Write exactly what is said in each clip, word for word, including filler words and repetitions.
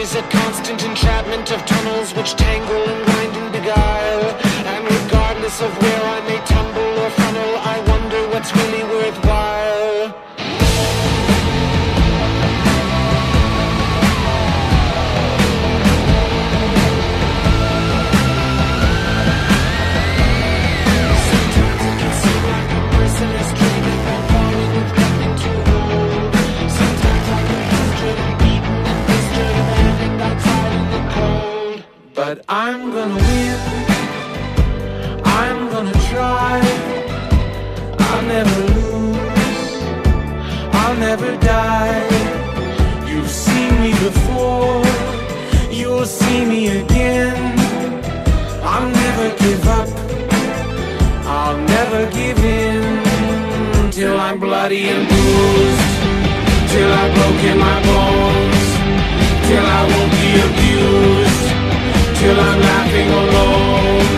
is a constant entrapment of tunnels which tangle and wind and beguile. And regardless of where I may tumble or funnel, I wonder what's really worthwhile. But I'm gonna win, I'm gonna try, I'll never lose, I'll never die. You've seen me before, you'll see me again. I'll never give up, I'll never give in, till I'm bloody and bruised, till I've broken my bones, till I won't be abused, till I'm laughing alone.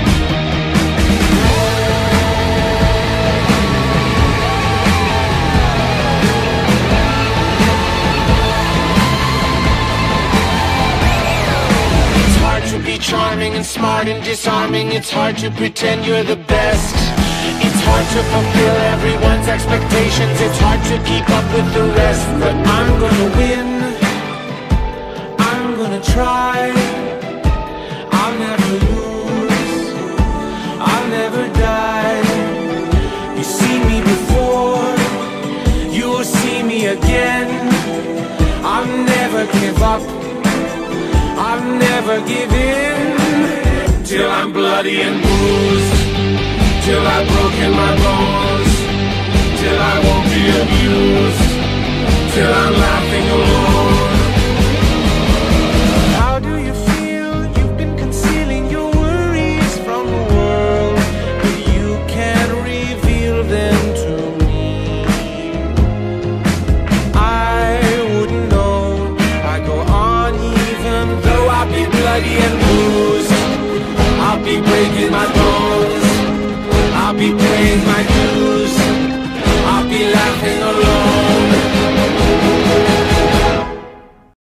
It's hard to be charming and smart and disarming. It's hard to pretend you're the best. It's hard to fulfill everyone's expectations. It's hard to keep up with the rest. But I'm gonna win, I'm gonna try, I'll never lose, I'll never die. You've seen me before, you'll see me again. I'll never give up, I'll never give in, till I'm bloody and bruised, till I've broken my bones, till I won't be abused, till I'm laughing alone. How do you feel? You've been concealing your worries from the world, but you can't reveal them to me. I wouldn't know, I go on even though I'll be bloody and bruised. I'll be breaking my bones, I'll be paying my dues, I'll be laughing alone.